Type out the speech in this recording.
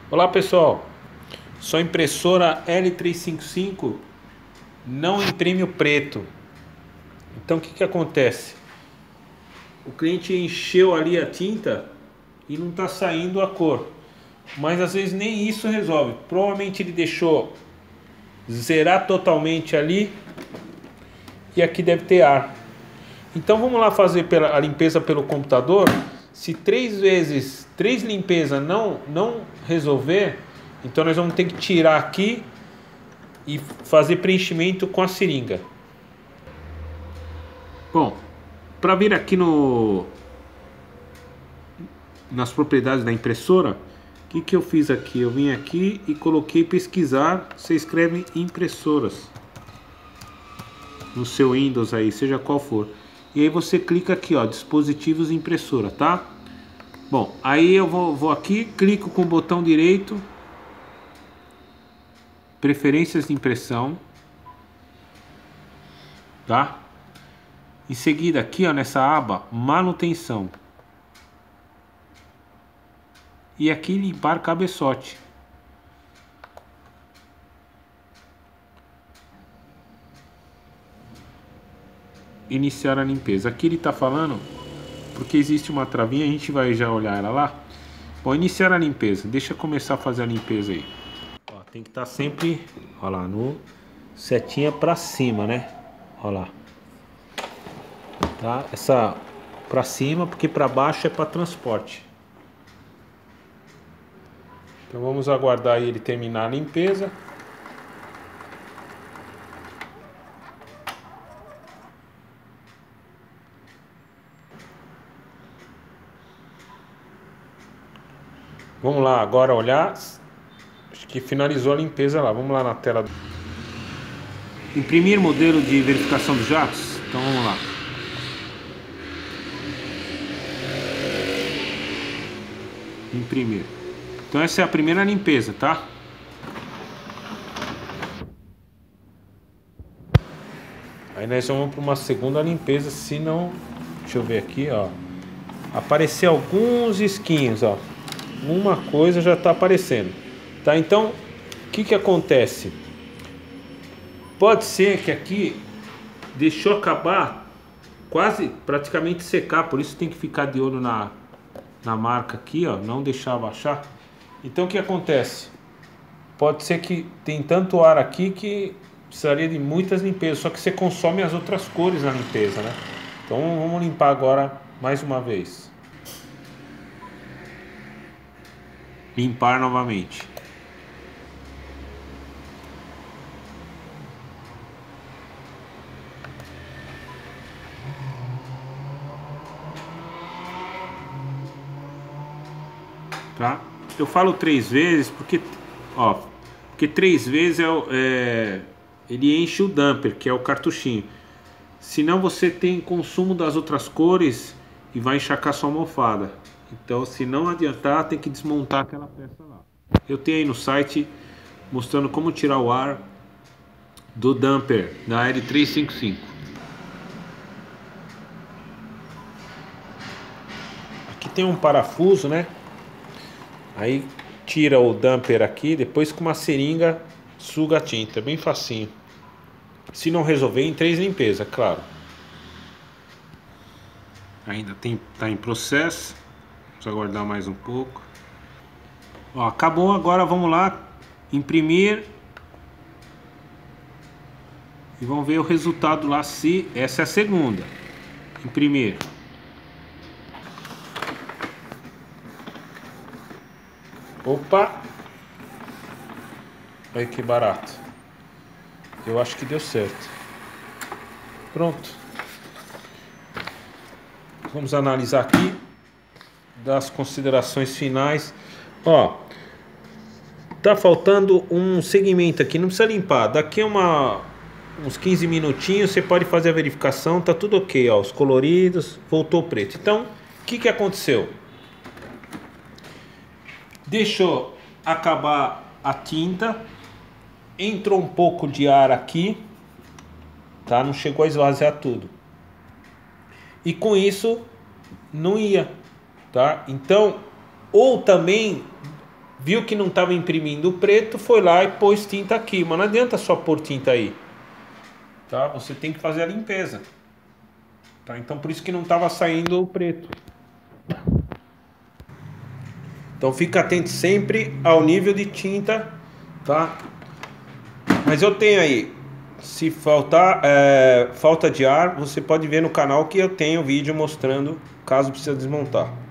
Olá pessoal, sua impressora L355 não imprime o preto. Então o que acontece? O cliente encheu ali a tinta e não está saindo a cor. Mas às vezes nem isso resolve. Provavelmente ele deixou zerar totalmente ali e aqui deve ter ar. Então vamos lá fazer a limpeza pelo computador. Se três limpezas não resolver, então nós vamos ter que tirar aqui e fazer preenchimento com a seringa. Bom, para vir aqui nas propriedades da impressora, o que eu fiz aqui? Eu vim aqui e coloquei pesquisar. Você escreve impressoras no seu Windows aí, seja qual for. E aí você clica aqui, ó, dispositivos de impressora, tá? Bom, aí eu vou aqui, clico com o botão direito, preferências de impressão, tá? Em seguida aqui, ó, nessa aba manutenção. E aqui limpar cabeçote. Iniciar a limpeza. Aqui ele está falando, porque existe uma travinha, a gente vai já olhar ela lá. Bom, iniciar a limpeza. Deixa eu começar a fazer a limpeza aí. Ó, tem que estar sempre, ó lá, no setinha para cima, né? Ó lá. Tá? Essa para cima, porque para baixo é para transporte. Então vamos aguardar ele terminar a limpeza. Vamos lá agora olhar. Acho que finalizou a limpeza lá. Vamos lá na tela. Imprimir modelo de verificação dos jatos. Então vamos lá. Imprimir. Então essa é a primeira limpeza, tá? Aí nós vamos para uma segunda limpeza, se não... Deixa eu ver aqui, ó. Aparecer alguns risquinhos, ó. Uma coisa já está aparecendo, tá? Então, o que acontece? Pode ser que aqui deixou acabar, quase praticamente secar, por isso tem que ficar de olho na marca aqui, ó, não deixar abaixar. Então o que acontece? Pode ser que tem tanto ar aqui que precisaria de muitas limpezas, só que você consome as outras cores na limpeza, né? Então vamos limpar agora mais uma vez. Limpar novamente. Tá? Eu falo 3 vezes porque, ó, porque 3 vezes ele enche o damper, que é o cartuchinho. Senão você tem consumo das outras cores e vai encharcar sua almofada. Então, se não adiantar, tem que desmontar aquela peça lá. Eu tenho aí no site mostrando como tirar o ar do damper da L355. Aqui tem um parafuso, né? Aí tira o damper aqui, depois com uma seringa suga a tinta, é bem facinho. Se não resolver, em 3 limpezas, claro. Ainda tá em processo. Vamos aguardar mais um pouco. Ó, acabou, agora vamos lá imprimir e vamos ver o resultado lá, se essa é a segunda. Imprimir. Opa! Olha que barato. Eu acho que deu certo. Pronto. Vamos analisar aqui das considerações finais. Ó, tá faltando um segmento aqui, não precisa limpar. Daqui a uns 15 minutinhos você pode fazer a verificação, tá tudo ok, ó, os coloridos, voltou preto. Então, o que aconteceu? Deixou acabar a tinta, entrou um pouco de ar aqui, tá? Não chegou a esvaziar tudo. E com isso não ia, tá? Então, ou também viu que não estava imprimindo o preto, foi lá e pôs tinta aqui. Mas não adianta só pôr tinta aí, tá? Você tem que fazer a limpeza, tá? Então por isso que não estava saindo o preto. Então fica atento sempre ao nível de tinta, tá? Mas eu tenho aí, se faltar falta de ar, você pode ver no canal que eu tenho vídeo mostrando caso precisa desmontar.